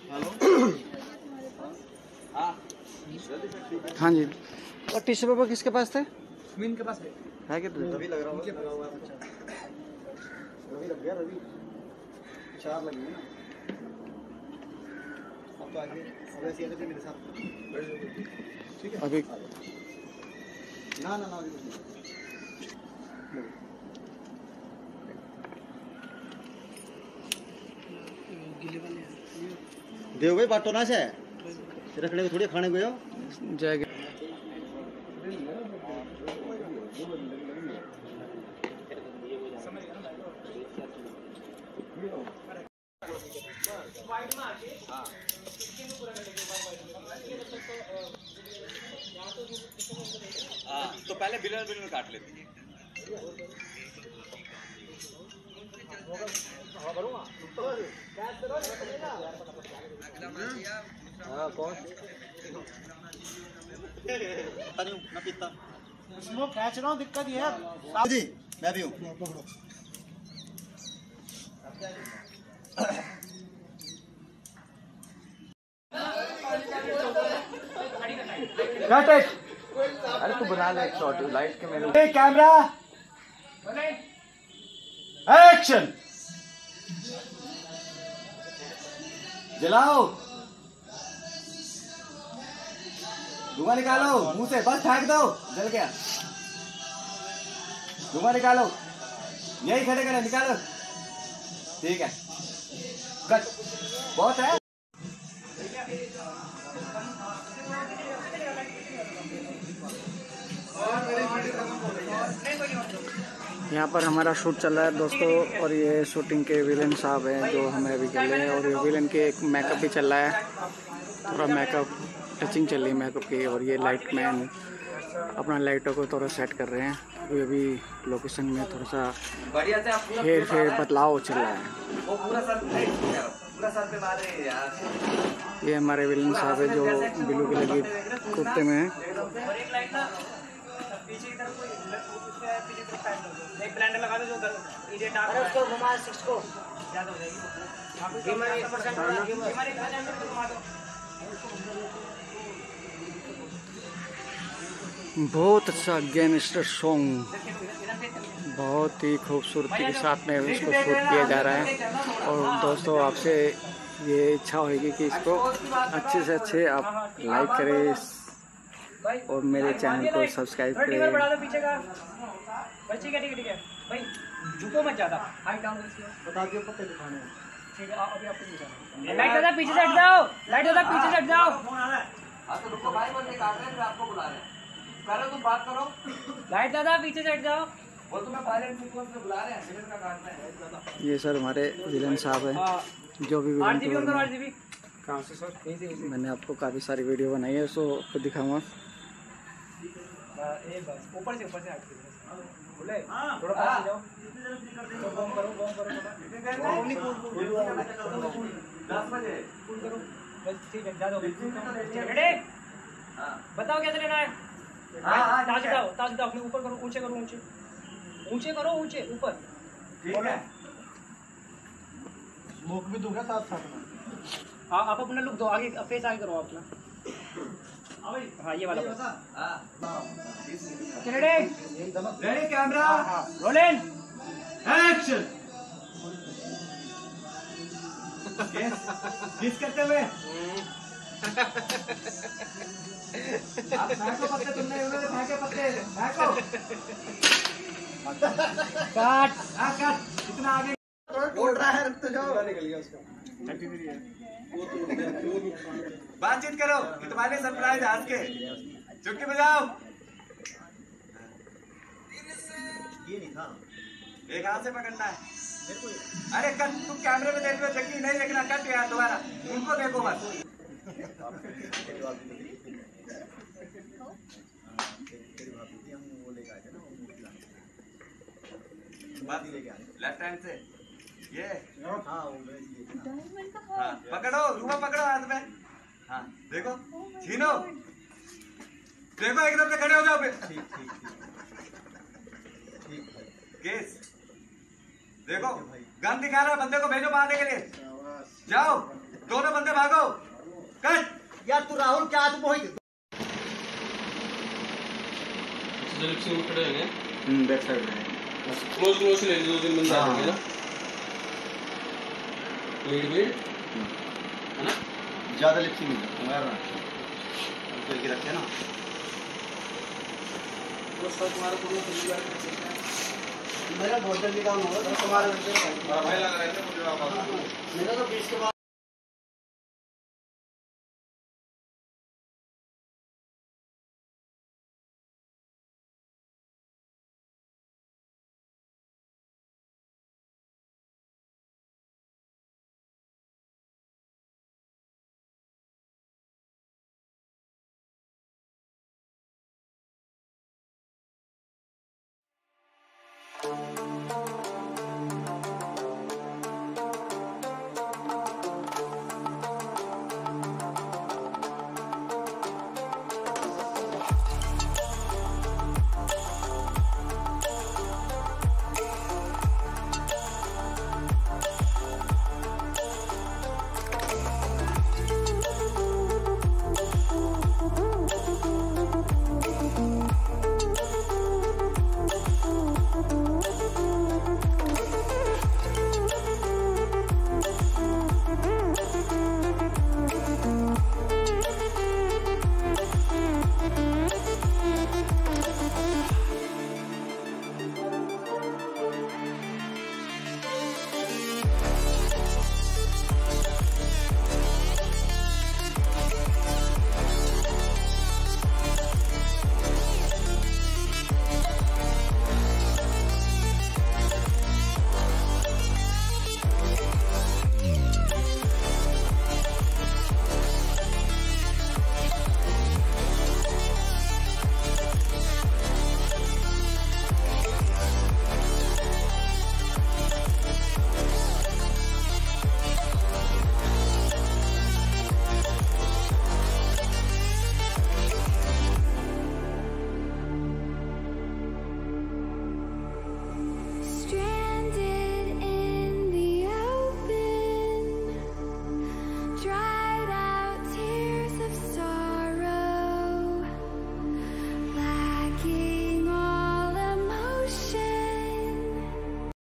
हाँ जी। और tissue paper किसके पास थे? मीन के पास है कि रवि लग रहा है। रवि लग गया, रवि 4 लगी है ना। अब तो आगे अब ऐसे आगे मेरे साथ ठीक है अभी ना ना ना अभी देव भाई बाटो ना से रखने को थोड़ी खाने को हो जय तो पहले बिलर काट लेते हैं। कौन ना पीता स्मोक खींच रहा हूँ, दिक्कत ये है जी। मैं भी हूँ। अरे तू बना ले एक शॉट लाइट के मेरे कैमरा एक्शन जलाओ धुआं निकालो मुंह से, बस फेंक दो, जल गया। धुआं निकालो, यही खड़े खड़े निकालो। ठीक है कट, बहुत है। यहाँ पर हमारा शूट चल रहा है दोस्तों, और ये शूटिंग के विलन साहब हैं जो हमें अभी कर रहे हैं, और ये विलन के एक मेकअप भी चल रहा है, थोड़ा मेकअप टचिंग चल रही है मेकअप की, और ये लाइट मैन अपना लाइटों को थोड़ा सेट कर रहे हैं। अभी लोकेशन में थोड़ा सा फेर बदलाव चल रहा है। ये हमारे विलन साहब है जो ब्लू कलर की कुर्ते में है। एक ब्लेंडर लगा दो जो इधर डार्क है, उसको घुमा 6 को ज्यादा हो जाएगी। गेमर 1% गेमर 1% घुमा दो। बहुत अच्छा गैंगस्टर सॉन्ग, बहुत ही खूबसूरती के साथ में इसको शूट किया जा रहा है। और दोस्तों आपसे ये इच्छा होगी कि इसको अच्छे से अच्छे आप लाइक करें और मेरे चैनल को सब्सक्राइब करें। पीछे का भाई, ठीक है भाई, झुको मत ज्यादा, हाइट डाउन बता दियो पत्ते दिखाने हैं। ठीक है अभी आपको दिखाना। लाइट दादा पीछे से हट जाओ, लाइट दादा पीछे से हट जाओ। फोन आ रहा है। हां तो रुको भाई, बंदे काट रहे हैं, फिर आपको बुला रहे हैं। पहले तुम बात करो। लाइट दादा पीछे से हट जाओ, वो तुम्हें पायलट सीक्वेंस में बुला रहे हैं, मिनट का काटना है दादा। ये सर हमारे विलन साहब हैं जो भी विलन आरजीबी करो, आरजीबी कहां से सर? मैंने आपको काफ़ी सारी वीडियो बनाई है, सो आपको दिखाऊंगा। ऊपर से हट बोले थोड़ा पास जाओ, बम करो थोड़ा 10 बजे करो बस। ठीक है जा दो, रेडी? बताओ कैसे लेना है। ताज दाओ अपने ऊपर करो, ऊंचे करो, ऊंचे करो, ऊपर। ठीक है स्मोक भी दूंगा साथ साथ में। हाँ आप अपना लुक दो, आगे फेस आगे करो अपना। हाँ ये वाला बस। Ready camera rolling action. Kiss करते हुए आप फेंको पत्ते, तुमने उन्होंने फेंके पत्ते, फेंको। काट इतना आगे उड़ रहा है, रुक तो जाओ। निकल गया उसका। बातचीत करो कि तुम्हारे सरप्राइज आज के चुटकी बजाओ। ये नहीं था, एक हाथ से पकड़ना है। अरे कट, तुम कैमरे में देख रहे हो, चक्की नहीं देखना, कट यार दोबारा उनको देखो बस। लेफ्ट हैंड से ये हाँ पकड़ो, रूबा पकड़ो हाथ में। हाँ देखो, छीनो, देखो एकदम से खड़े हो जाओ। ठीक केस देखो, गन दिखा रहा है, बंदे को भेजो मारने के लिए, जाओ। दोनों बंदे भागो। कट। यार तू राहुल क्या तू मोहित खड़े हैं बैक साइड में क्लोज क्लोज ले लो, 2-3 बंदे आ जाएंगे ना। लीड वीड है ना, ज्यादा लिपसी नहीं मारना करके रखे ना। वो सब तुम्हारे पूरे मेरा बहुत जल्दी काम होगा तो तुम्हारे भाई लग रहा है मेरा तो 20 के बाद Stranded in the open,